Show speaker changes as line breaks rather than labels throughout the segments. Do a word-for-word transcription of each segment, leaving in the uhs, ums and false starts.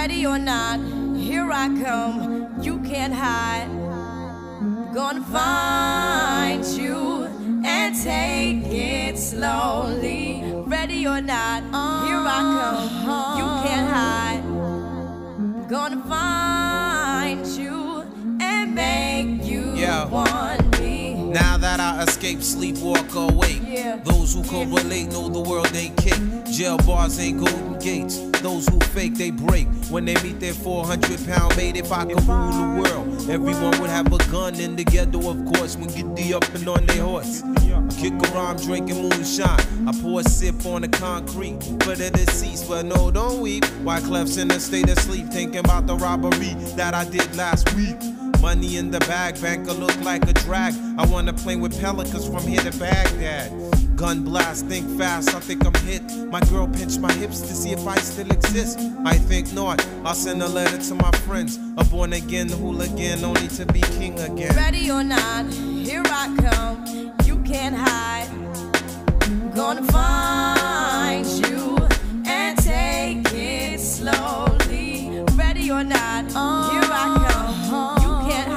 Ready or not, here I come, you can't hide. Gonna find you and take it slowly. Ready or not, here I come, you can't hide. Gonna find you and make you
yeah.
want me.
Now that I escape, sleep, walk, awake.
Yeah.
Those who correlate know the world ain't cake. Jail bars ain't golden gates. Those who fake, they break. When they meet their four hundred pound mate, if I could rule the world, everyone would have a gun in the ghetto, of course, when giddy up and on their horse. I kick around drinking moonshine. I pour a sip on the concrete for the deceased, but no, don't weep. Wyclef's in a state of sleep, thinking about the robbery that I did last week. Money in the bag, banker look like a drag. I wanna play with pelicans from here to Baghdad. Gun blast, think fast, I think I'm hit. My girl pinched my hips to see if I still exist. I think not, I'll send a letter to my friends. A born again hooligan, only to be king again.
Ready or not, here I come, you can't hide. Gonna find you and take it slowly. Ready or not, here I come, you can't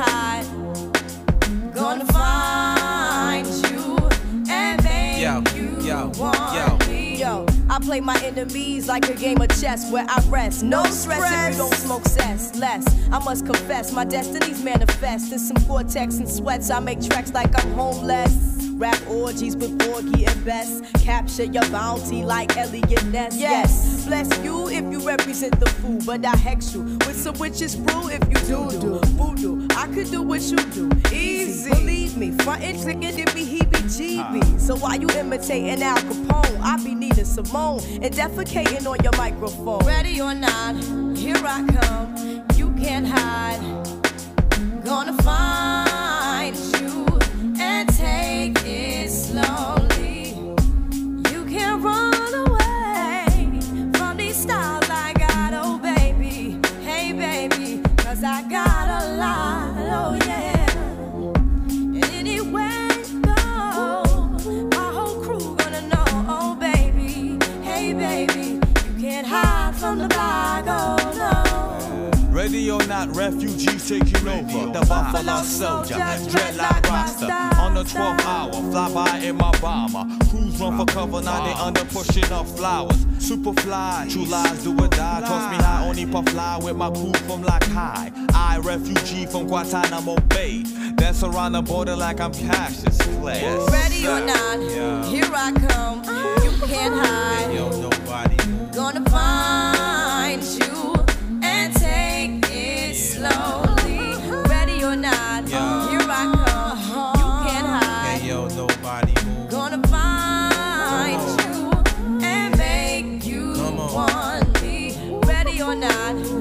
hide. Gonna find you and make
yo,
you
yo,
want
yo.
me. Yo, I play my enemies like a game of chess where I rest. No, no stress, stress if you don't smoke cess. Less, I must confess, my destinies manifest. In some Gore-Tex and sweats, I make tracks like I'm homeless. Rap orgies with Borgie and Best. Capture your bounty like Elliot Ness. Yes, bless you if you represent the fool, but I hex you with some witches brew if you do do voodoo. I could do what you do, easy. Believe me, frontin' trickin' it be heebie-jeebies. So while you imitating Al Capone, I be needing Simone and defecating on your microphone. Ready or not, here I come, you can't hide. Gonna find you and take it slowly. You can't run away from these styles I got, oh baby. Hey baby, cause I got a lot, oh yeah. And anywhere you go, my whole crew gonna know, oh baby. Hey baby, you can't hide from the block, oh no.
Ready or not, refugees taking over. The Buffalo Soldier, dreadlock roster. On the twelfth hour, fly by in my bomber. Crews run for cover, now they under pushing up flowers. Super fly, true lies do or die. Toss me high, only puff fly with my crew from like high. I, refugee from Guantanamo Bay. Dance around the border like I'm Cassius Clay.
Ready or not,
yeah.
Here I come, you can't hide.
Yo, nobody.
Gonna find you and take it slowly. Ready or not,
yeah.
Here I come, you can't hide.
Hey, yo, nobody move.
Gonna find you and make you want me. Ready or not,